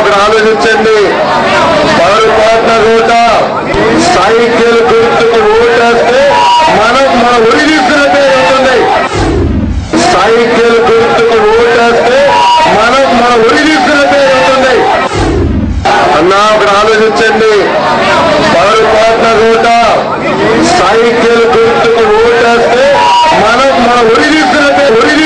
ఆలోచించండి. పొరపాటున కూడా సైకిల్ గుర్తుకు ఓటేస్తే మనం మన ఉరి తీసుకున్నట్టే అవుతుంది. సైకిల్ గుర్తుకు ఓటేస్తే మనం మన ఉరి తీసుకున్నట్టే అవుతుంది. అన్నా ఒకటి ఆలోచించండి. పొరపాటున కూడా సైకిల్ గుర్తుకు ఓటేస్తే మనం మన ఉరి తీసుకున్నట్టే అవుతుంది.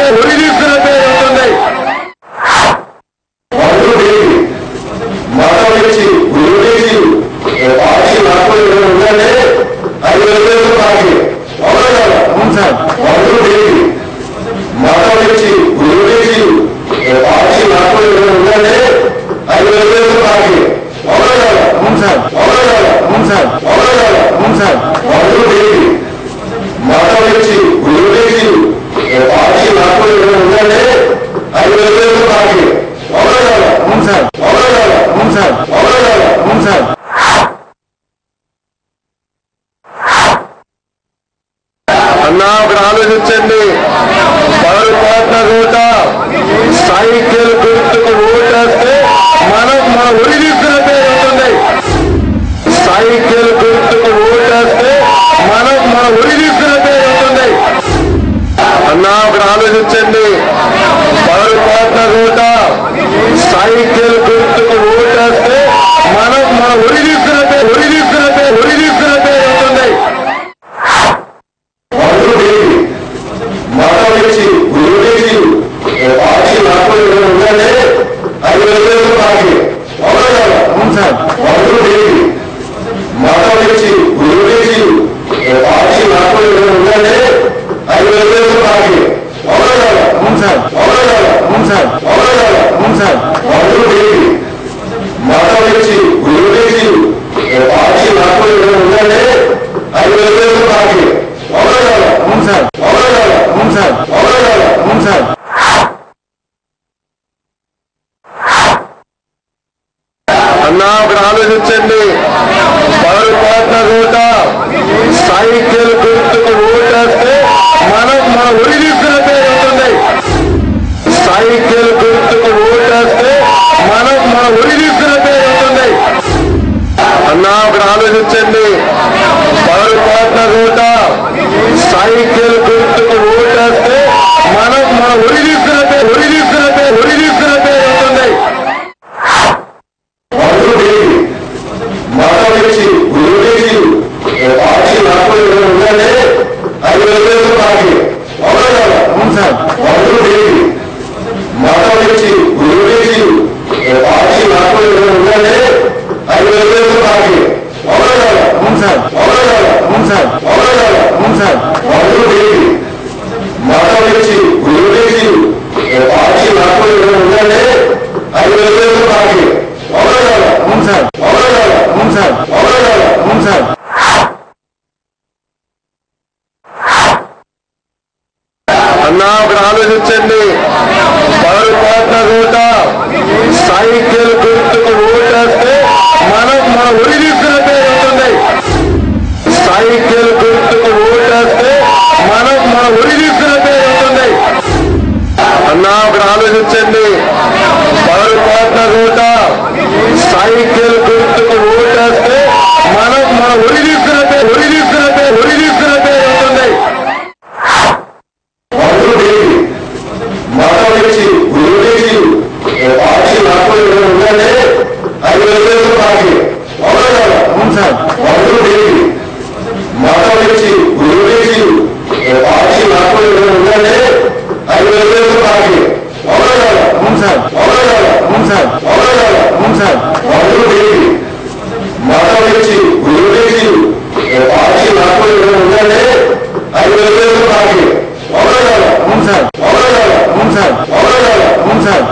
అన్నా ఒకటి ఆలోచించండి. పొరపాటున కూడా సైకిల్ గుర్తుకు ఓటేస్తే మనం మన ఉరి తీసుకున్నట్టే అవుతుంది. సైకిల్ గుర్తుకు ఓటేస్తే మనం మన ఉరి తీసుకున్నట్టే అవుతుంది. అన్నా ఒకటి ఆలోచించండి. పొరపాటున కూడా సైకిల్ గుర్తుకు ఓటేస్తే మనం మన ఉరి తీసుకున్నట్టే అవుతుంది. అన్నా ఒకటి ఆలోచించండి. పొరపాటున కూడా సైకిల్ గుర్తుకు ఓటేస్తే మనం మన ఉరి తీసుకున్నట్టే అవుతుంది. సైకిల్ గుర్తుకు ఓటేస్తే మనం మన ఉరి తీసుకున్నట్టే అవుతుంది. అన్నా ఒకటి ఆలోచించండి. పొరపాటున కూడా సైకిల్ గుర్తుకు ఓటేస్తే మనం మన ఉరి తీసుకున్నట్టే అవుతుంది. అన్నా ఒకటి ఆలోచించండి. పొరపాటున కూడా సైకిల్ గుర్తుకు ఓటేస్తే మనం మన ఉరి తీసుకున్నట్టే అవుతుంది. సైకిల్ గుర్తుకు ఓటేస్తే మనం మన ఉరి తీసుకున్నట్టే అవుతుంది. అన్నా ఒకటి ఆలోచించండి. పొరపాటున కూడా సైకిల్ గుర్తుకు ఓటేస్తే మనం మన ఉరి తీసుకున్నట్టే అవుతుంది. సార్